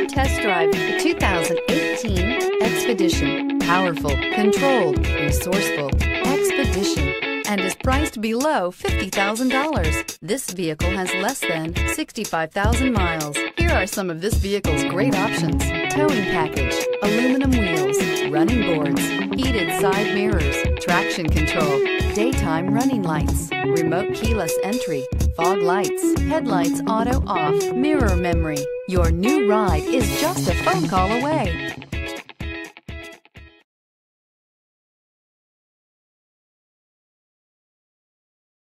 Come test drive the 2018 Expedition. Powerful, controlled, resourceful. Expedition. And is priced below $50,000. This vehicle has less than 65,000 miles. Here are some of this vehicle's great options: towing package, aluminum wheels, running boards, heated side mirrors, traction control, daytime running lights, remote keyless entry, fog lights, headlights auto off, mirror memory. Your new ride is just a phone call away.